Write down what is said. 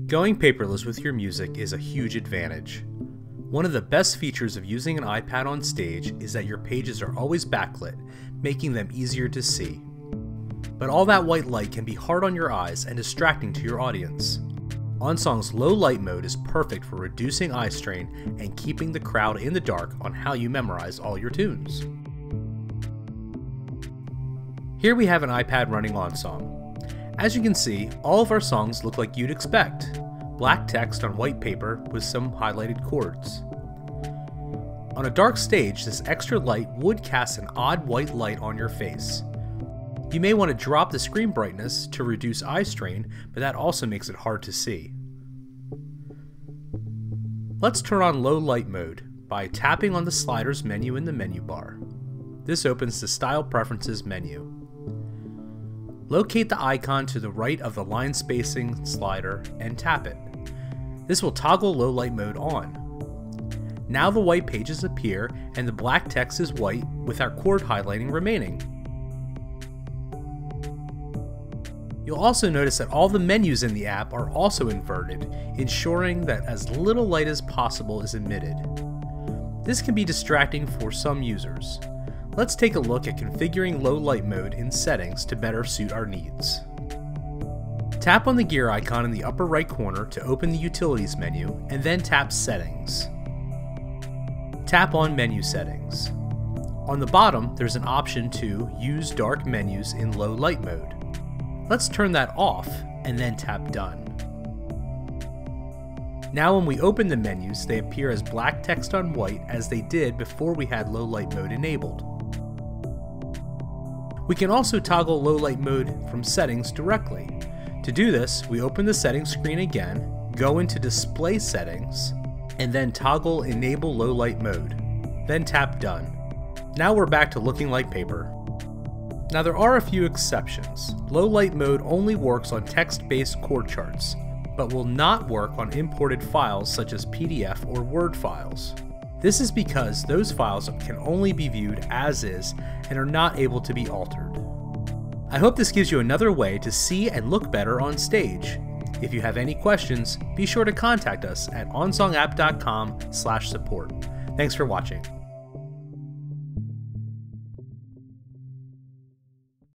Going paperless with your music is a huge advantage. One of the best features of using an iPad on stage is that your pages are always backlit, making them easier to see. But all that white light can be hard on your eyes and distracting to your audience. OnSong's low light mode is perfect for reducing eye strain and keeping the crowd in the dark on how you memorize all your tunes. Here we have an iPad running OnSong. As you can see, all of our songs look like you'd expect. Black text on white paper with some highlighted chords. On a dark stage, this extra light would cast an odd white light on your face. You may want to drop the screen brightness to reduce eye strain, but that also makes it hard to see. Let's turn on low light mode by tapping on the sliders menu in the menu bar. This opens the Style Preferences menu. Locate the icon to the right of the line spacing slider and tap it. This will toggle low light mode on. Now the white pages appear and the black text is white with our chord highlighting remaining. You'll also notice that all the menus in the app are also inverted, ensuring that as little light as possible is emitted. This can be distracting for some users. Let's take a look at configuring low light mode in settings to better suit our needs. Tap on the gear icon in the upper right corner to open the Utilities menu, and then tap Settings. Tap on Menu Settings. On the bottom, there's an option to use dark menus in low light mode. Let's turn that off, and then tap Done. Now when we open the menus, they appear as black text on white as they did before we had low light mode enabled. We can also toggle low light mode from settings directly. To do this, we open the settings screen again, go into Display Settings, and then toggle Enable Low Light Mode. Then tap Done. Now we're back to looking like paper. Now there are a few exceptions. Low light mode only works on text-based chord charts, but will not work on imported files such as PDF or Word files. This is because those files can only be viewed as is and are not able to be altered. I hope this gives you another way to see and look better on stage. If you have any questions, be sure to contact us at onsongapp.com/support. Thanks for watching.